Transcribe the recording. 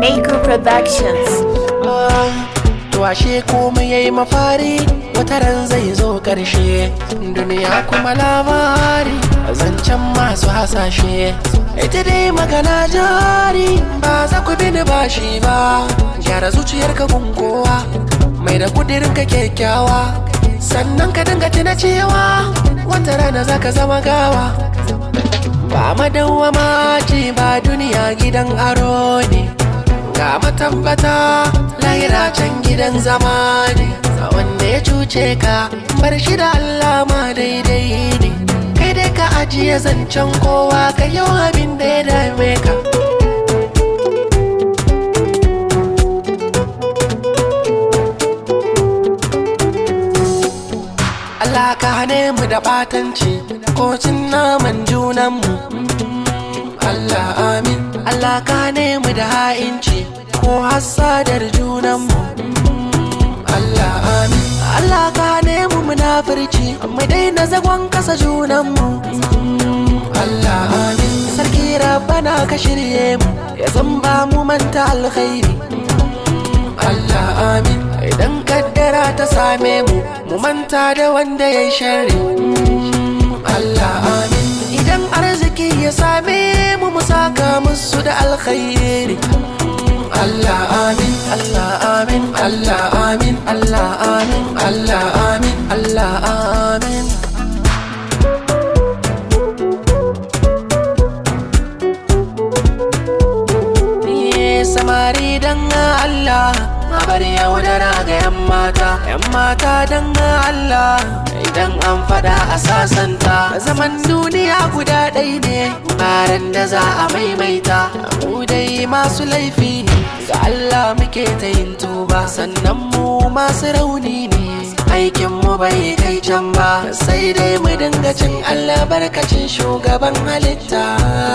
Maker Productions. To ashe komai yayi mafari, wata ran zai zo ƙarshe. Duniya kuma labari, zancen masu hasashe. Ita dai magana jari, ba za ku bi ni bashi ba. Gyara zuciyarka gun kowa, mai da kudirinka kyakkyawa. Sannan ka dinga tuna cewa wata rana za ka zama gawa. Ba madawwama ce ba, duniya gidan aro ne. Ga matabbata lahira can gidan zama ne. Wanda ya cuce ka bar shi da Allah ma daidai ne. Kai dai ka ajiye zancen kowa, ka yi abin da ya dame ka. Allah ka hane mu da batanci ko cin naman junanmu. Allah amin. Allah ka hane mu da ha'inci ko hassadar junanmu. Allah amin. Allah ka hane mu munafurci, mu daina zagon kasa junanmu. Allah amin. Sarki Rabbana ka shirye mu, ya zamba mu manta alkhairi. Allah amin. Idan kaddara ta same mu, mu manta da wanda ya sharri. Allah amin. Idan arziki ya same mu, mu saka musu da alkhairi. Allah amin. Allah amin. Allah amin. Allah amin. Allah amin. Allah amin. Samari dan Allah, bar yaudara ga 'yan mata. 'Yan mata dan Allah, idan an fada a sasanta. Zaman duniya guda ɗaya ne, baran da za a maimaita. Mu dai masu laifi ne, ga Allah muke ta yin tuba. Sannan mu masu rauni ne, aikinmu bai kai can ba. Sai dai mu dinga cin albarkacin shugaban halitta.